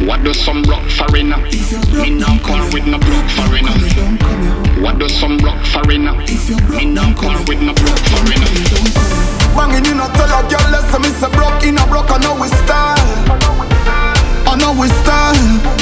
What do some rock foreigner? Me not call with no broke foreigner. What do some rock foreigner? Me not call with no broke foreigner. Banging in a tell a girl less me say broke in a broke. I know we style. I know we style.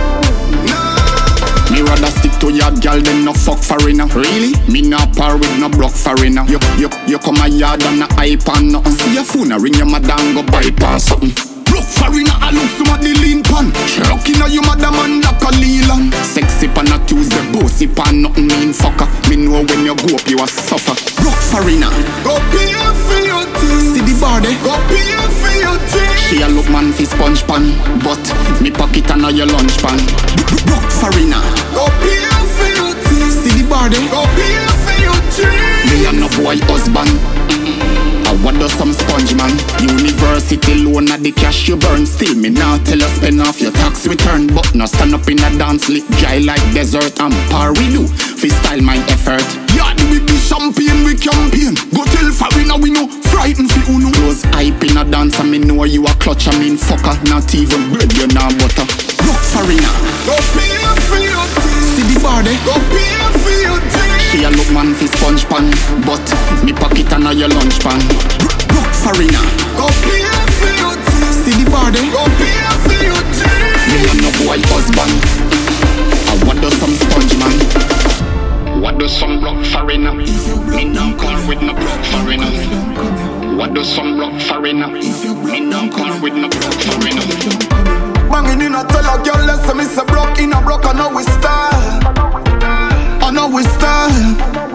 Me rather stick to your girl than no fuck foreigner. Really? Me not par with no broke foreigner. You come a yard and a hype and nothing. See your phone ring your madam go bypass something. Broke foreigner, I look some of the lean pan. Rock inna you madam and like a Leland. Sexy pan a Tuesday, bossy pan nothing mean fucker. Me know when you go up you a suffer. Broke foreigner, go pay for your thing. See the body, go pay for your thing. She a look man fi sponge pan, but me pocket and your lunch pan. Broke foreigner, go pay for your thing. See the body, go pay for your thing. Me a no boy husband. What does some sponge man? University loan at the cash you burn. Still me now tell you spend off your tax return. But no stand up in a dance lit dry like desert. And par we do, freestyle my effort. Yeah, we be champagne, we campaign. Go tell foreigner we know, frighten fi uno. Close hype in a dance and me know you a clutch. I mean fucker, not even bread you nah butter. Broke foreigner, go pay for your thing. See the body, go pay for your thing. She a look man fi sponge pan, but me pocket and your lunch pan. Broke foreigner, go pay for your thing. See the body, go pay for your thing. Me a no boy husband. And what does some sponge man? What does some broke foreigner? Me not call with no broke foreigner. What does some broke foreigner? Me not call with no broke foreigner. Banging in a tell a girl less me say broke in a broke. I know we style. I know we style.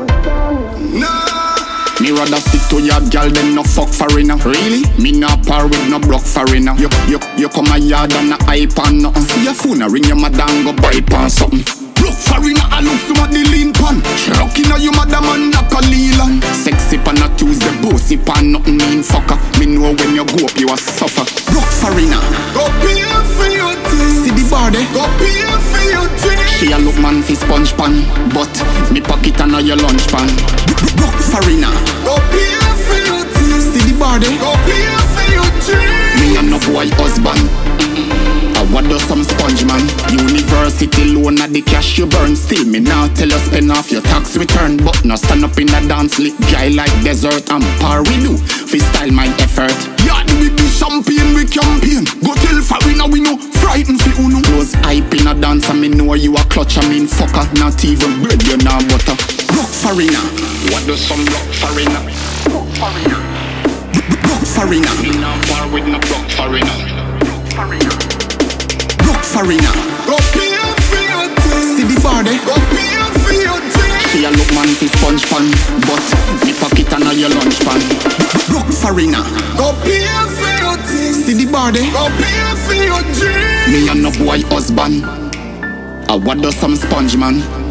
Nah. Me rather stick to your girl than no fuck foreigner. Really? Me not par with no broke foreigner. You come a yard and a hype and nothing. See your phone ring your madam go bypass something. Broke foreigner, I look some of the lean pan. Rock inna you madam and like a Leland. Sexy pan a Tuesday, bossy pan nothing mean fucker. Me know when you go up you a suffer. Broke foreigner, go pay for your thing. See the body, go pay for your thing. She a look man fi sponge pan, but me pocket and your lunch pan. Broke foreigner, go pay for your thing. See the body, go pay for your thing. Me a no boy husband. What does some sponge man? University loan at the cash you burn. Still me now tell you spend off your tax return. But no stand up in a dance lit dry like desert. And par we do, freestyle my effort. Yeah, we be champagne, we campaign. Go tell foreigner we know, frighten fi uno. Close hype in a dance and me know you a clutch. I mean fucker, not even bread you nah butter. Broke foreigner. What does some rock foreigner? Broke foreigner. Broke foreigner. Me not par with no broke foreigner. Foreigner. Foreigner, go pay for your thing. See the body, go pay for your thing. She a look man fi sponge pan, but me pocket and your lunch pan. Broke foreigner, go pay for your thing. See the body, go pay for your thing. Me a no boy husband. What does some sponge man?